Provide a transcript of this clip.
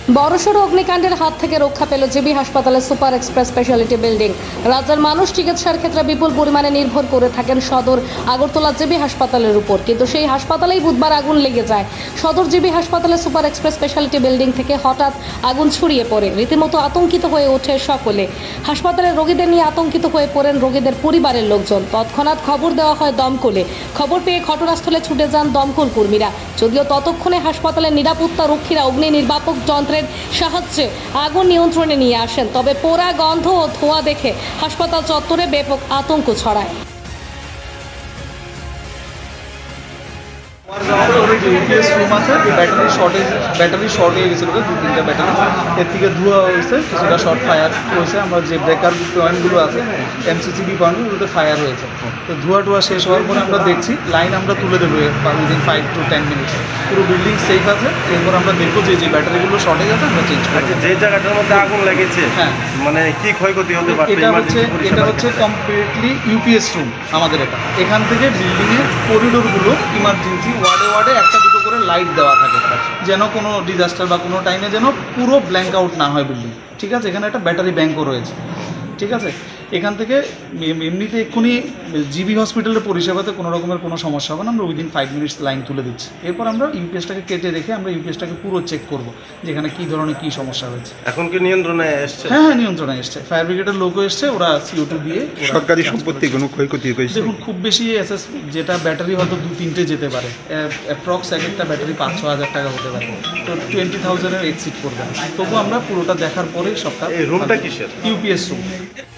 বড়সড় অগ্নিকাণ্ডের হাত থেকে রক্ষা পেল জিবি হাসপাতালের সুপার এক্সপ্রেস স্পেশালিটি বিল্ডিং। রাজ্যের মানুষ চিকিৎসার ক্ষেত্রে বিপুল পরিমাণে নির্ভর করে থাকেন সদর আগরতলা জিবি হাসপাতালের উপর, কিন্তু সেই হাসপাতালেই বুধবার আগুন লেগে যায়। সদর জিবি হাসপাতালের সুপার এক্সপ্রেস স্পেশালিটি বিল্ডিং থেকে হঠাৎ আগুন ছড়িয়ে পড়ে, রীতিমতো আতঙ্কিত হয়ে ওঠে সকলে। হাসপাতালের রোগীদের নিয়ে আতঙ্কিত হয়ে পড়েন রোগীদের পরিবারের লোকজন। তৎক্ষণাৎ খবর দেওয়া হয় দমকলে। খবর পেয়ে ঘটনাস্থলে ছুটে যান দমকল কর্মীরা। যদিও ততক্ষণে হাসপাতালের নিরাপত্তা রক্ষীরা অগ্নি নির্বাপক যন্ত্রের সাহায্যে আগুন নিয়ন্ত্রণে নিয়ে আসেন, তবে পোড়া গন্ধ ও ধোঁয়া দেখে হাসপাতাল চত্বরে ব্যাপক আতঙ্ক ছড়ায়। ব্যাটারি শর্ট হয়ে গেছিলো, 2-3টা ব্যাটারি, এর থেকে ধোঁয়া হয়েছে, কিছুটা শর্ট ফায়ার হয়েছে। আমরা যে ব্রেকার পয়েন্টগুলো আছে, এমসিসিবি পয়েন্টগুলোতে ফায়ার হয়েছে। তো ধোঁয়া শেষ হওয়ার পরে আমরা দেখছি লাইন আমরা তুলে দেবো উইদিন 5 to 10 মিনিটস। পুরো বিল্ডিং সেফ আছে। এরপর আমরা দেখবো যে ব্যাটারিগুলো শর্টেজ আছে আমরা চেঞ্জ করবো। যে জায়গাটার মধ্যে আগুন লেগেছে, হ্যাঁ, মানে কি ক্ষয়ক্ষতি হতে পারে? এটা হচ্ছে কমপ্লিটলি ইউপিএস রুম আমাদের। এখান থেকে বিল্ডিংয়ের করিডোরগুলো ইমার্জেন্সি ওয়ার্ডে একটা দুটো করে লাইট দেওয়া থাকে, যেন কোনো ডিজাস্টার বা কোনো টাইমে যেন পুরো ব্ল্যাঙ্ক আউট না হয় বিল্ডিং। ঠিক আছে, এখানে একটা ব্যাটারি ব্যাঙ্কও রয়েছে। ঠিক আছে, এখান থেকে এমনিতে এক্ষুনি জিবি হসপিটালের পরিষেবাতে কোনো রকমের কোনো সমস্যা হবে না। আমরা উইদিন 5 মিনিটস লাইন তুলে দিচ্ছি। এরপর আমরা ইউপিএসটাকে কেটে রেখে আমরা ইউপিএসটাকে পুরো চেক করবো যেখানে কী ধরনের কী সমস্যা হয়েছে। এখন কি নিয়ন্ত্রণে এসছে? হ্যাঁ, নিয়ন্ত্রণে এসছে। ফায়ার ব্রিগেডের লোকও এসছে, ওরা CO2 দিয়ে। সরকারি সম্পত্তি কোনো ক্ষয়ক্ষতি হয়েছে? দেখুন, খুব বেশি যেটা ব্যাটারি হয়তো 2-3টে যেতে পারে, অ্যাপ্রক্স এক একটা ব্যাটারি 5-6 হাজার টাকা হতে পারে। তো 20,000-এর এক্সিড করবে না। তবু আমরা পুরোটা দেখার পরেই সবটা। এই রুমটা কিসের? UPS room.